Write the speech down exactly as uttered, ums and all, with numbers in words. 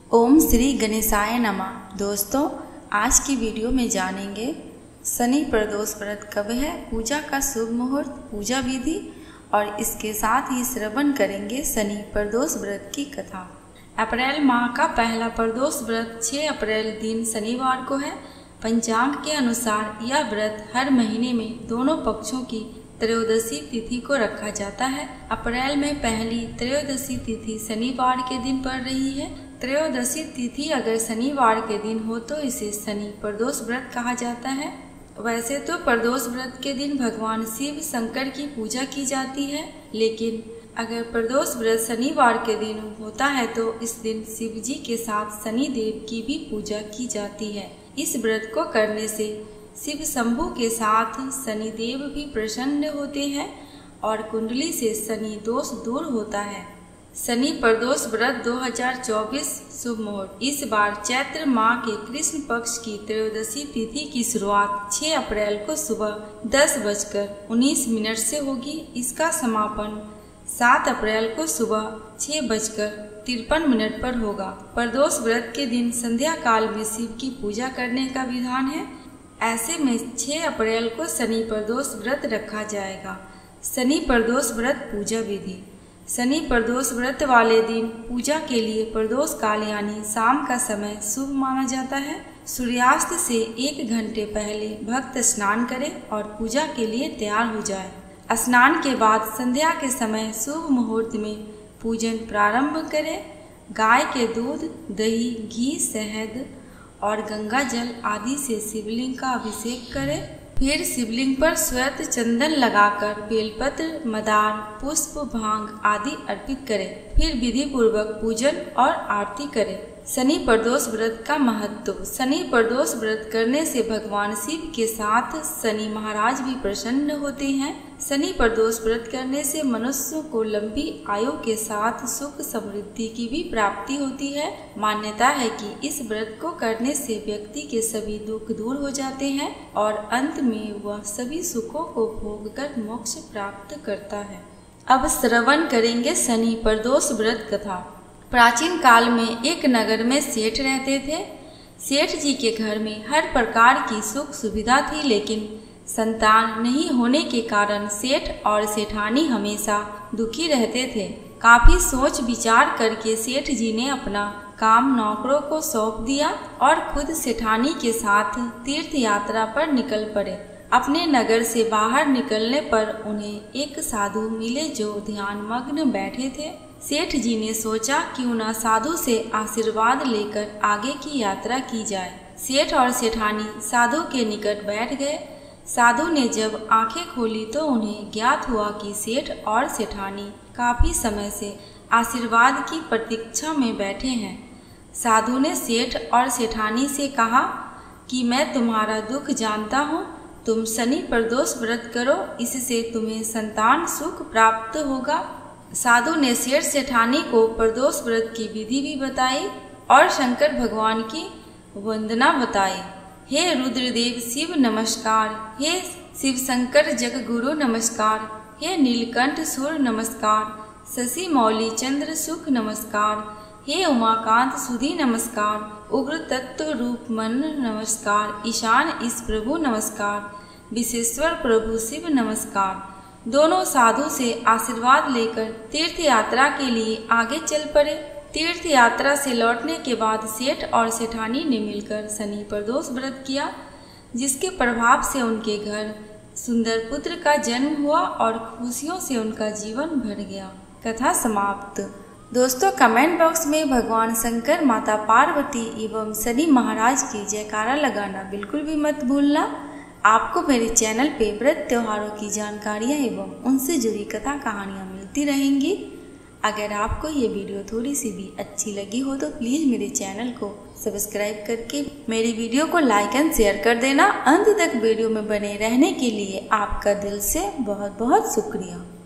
ओम श्री गणेशाय नमः। दोस्तों, आज की वीडियो में जानेंगे शनि प्रदोष व्रत कब है, पूजा का शुभ मुहूर्त, पूजा विधि और इसके साथ ही श्रवण करेंगे शनि प्रदोष व्रत की कथा। अप्रैल माह का पहला प्रदोष व्रत छह अप्रैल दिन शनिवार को है। पंचांग के अनुसार यह व्रत हर महीने में दोनों पक्षों की त्रयोदशी तिथि को रखा जाता है। अप्रैल में पहली त्रयोदशी तिथि शनिवार के दिन पड़ रही है। त्रयोदशी तिथि अगर शनिवार के दिन हो तो इसे शनि प्रदोष व्रत कहा जाता है। वैसे तो प्रदोष व्रत के दिन भगवान शिव शंकर की पूजा की जाती है, लेकिन अगर प्रदोष व्रत शनिवार के दिन होता है तो इस दिन शिव जी के साथ शनि देव की भी पूजा की जाती है। इस व्रत को करने से शिव शंभु के साथ शनि देव भी प्रसन्न होते हैं और कुंडली से शनि दोष दूर होता है। शनि प्रदोष व्रत दो हज़ार चौबीस शुभ मुहूर्त। इस बार चैत्र माह के कृष्ण पक्ष की त्रयोदशी तिथि की शुरुआत छह अप्रैल को सुबह दस बजकर उन्नीस मिनट से होगी। इसका समापन सात अप्रैल को सुबह छह बजकर तिरपन मिनट पर होगा। प्रदोष व्रत के दिन संध्या काल में शिव की पूजा करने का विधान है। ऐसे में छह अप्रैल को शनि प्रदोष व्रत रखा जाएगा। शनि प्रदोष व्रत पूजा विधि। शनि प्रदोष व्रत वाले दिन पूजा के लिए प्रदोष काल यानी शाम का समय शुभ माना जाता है। सूर्यास्त से एक घंटे पहले भक्त स्नान करे और पूजा के लिए तैयार हो जाए। स्नान के बाद संध्या के समय शुभ मुहूर्त में पूजन प्रारंभ करे। गाय के दूध, दही, घी, शहद और गंगा जल आदि से शिवलिंग का अभिषेक करें। फिर शिवलिंग पर श्वेत चंदन लगाकर बेलपत्र, मदार, पुष्प, भांग आदि अर्पित करें। फिर विधि पूर्वक पूजन और आरती करें। शनि प्रदोष व्रत का महत्व। शनि प्रदोष व्रत करने से भगवान शिव के साथ शनि महाराज भी प्रसन्न होते हैं। शनि प्रदोष व्रत करने से मनुष्य को लंबी आयु के साथ सुख समृद्धि की भी प्राप्ति होती है। मान्यता है कि इस व्रत को करने से व्यक्ति के सभी दुख दूर हो जाते हैं और अंत में वह सभी सुखों को भोग कर मोक्ष प्राप्त करता है। अब श्रवण करेंगे शनि प्रदोष व्रत कथा। प्राचीन काल में एक नगर में सेठ रहते थे। सेठ जी के घर में हर प्रकार की सुख सुविधा थी, लेकिन संतान नहीं होने के कारण सेठ और सेठानी हमेशा दुखी रहते थे। काफी सोच विचार करके सेठ जी ने अपना काम नौकरों को सौंप दिया और खुद सेठानी के साथ तीर्थ यात्रा पर निकल पड़े। अपने नगर से बाहर निकलने पर उन्हें एक साधु मिले जो ध्यान मग्न बैठे थे। सेठ जी ने सोचा क्यों न साधु से आशीर्वाद लेकर आगे की यात्रा की जाए। सेठ और सेठानी साधु के निकट बैठ गए। साधु ने जब आंखें खोली तो उन्हें ज्ञात हुआ कि सेठ और सेठानी काफी समय से आशीर्वाद की प्रतीक्षा में बैठे हैं। साधु ने सेठ और सेठानी से कहा कि मैं तुम्हारा दुख जानता हूँ, तुम शनि प्रदोष व्रत करो, इससे तुम्हें संतान सुख प्राप्त होगा। साधु ने सेठ सेठानी को प्रदोष व्रत की विधि भी बताई और शंकर भगवान की वंदना बताई। हे रुद्रदेव शिव नमस्कार, हे शिव शंकर जग गुरु नमस्कार, हे नीलकंठ सुर नमस्कार, शशि मौली चंद्र सुख नमस्कार, हे उमाकांत सुधी नमस्कार, उग्र तत्व रूप मन नमस्कार, ईशान इस प्रभु नमस्कार, विशेश्वर प्रभु शिव नमस्कार। दोनों साधु से आशीर्वाद लेकर तीर्थ यात्रा के लिए आगे चल पड़े। तीर्थ यात्रा से लौटने के बाद सेठ और सेठानी ने मिलकर शनि प्रदोष व्रत किया, जिसके प्रभाव से उनके घर सुंदर पुत्र का जन्म हुआ और खुशियों से उनका जीवन भर गया। कथा समाप्त। दोस्तों, कमेंट बॉक्स में भगवान शंकर, माता पार्वती एवं शनि महाराज की जयकारा लगाना बिल्कुल भी मत भूलना। आपको मेरे चैनल पे व्रत त्योहारों की जानकारियाँ एवं उनसे जुड़ी कथा कहानियाँ मिलती रहेंगी। अगर आपको ये वीडियो थोड़ी सी भी अच्छी लगी हो तो प्लीज़ मेरे चैनल को सब्सक्राइब करके मेरी वीडियो को लाइक एंड शेयर कर देना। अंत तक वीडियो में बने रहने के लिए आपका दिल से बहुत बहुत शुक्रिया।